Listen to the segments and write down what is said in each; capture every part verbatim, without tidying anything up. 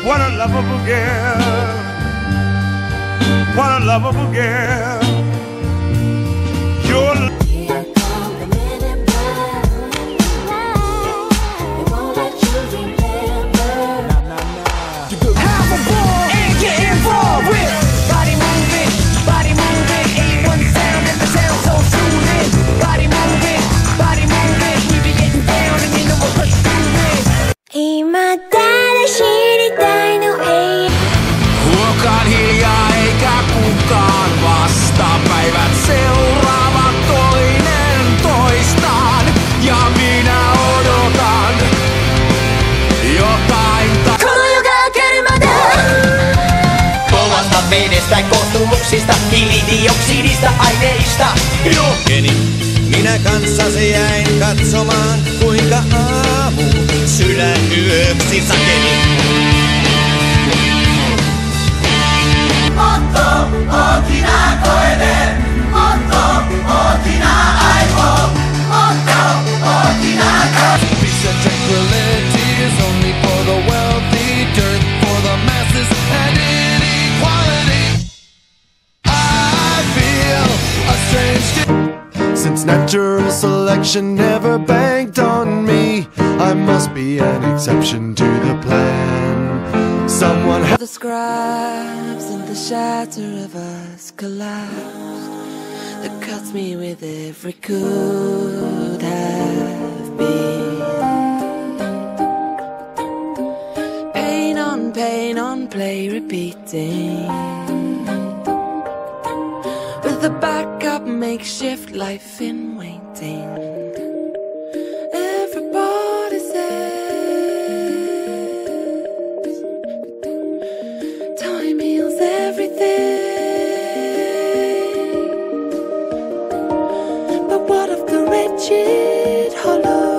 What a lovable girl. What a lovable girl. Your Here come the men in black. They won't let you remember. Have a ball and get involved with body moving, body moving. eighty-one sound in the town, so soothing. Body moving, body moving. We be getting down and you know we're pursuing. 今だら知りたいの永遠 Huokaan hiljaa eikä kukaan vasta. Päivät seuraavat toinen toistaan. Ja minä odotan jotain ta- Kovasta vedestä, koostumuksista, hiilidioksidista, aineista. Jokeni, minä kanssasi jäin katsomaan, kuinka aamu sydän yöksi sakeni. Motto, okina koene. Motto, okina aivo. Motto, okina koene. Peace and tranquility is only for the wealthy, dirt for the masses, and inequality. I feel a strange. Since natural selection never banked on me, I must be an exception to the plan. Someone has The scribes and the shatter of us collapsed. That cuts me with every could have been. Pain on pain on play repeating. With a backup makeshift life in waiting. Everybody says time heals everything. But what of the wretched hollow?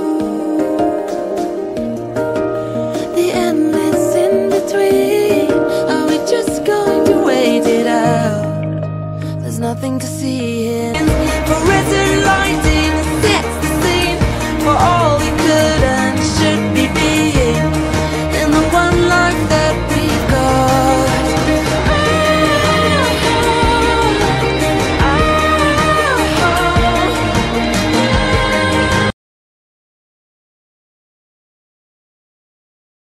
The endless in between. Are we just going to wait it out? There's nothing to see here. Fluorescent lighting sets the scene for all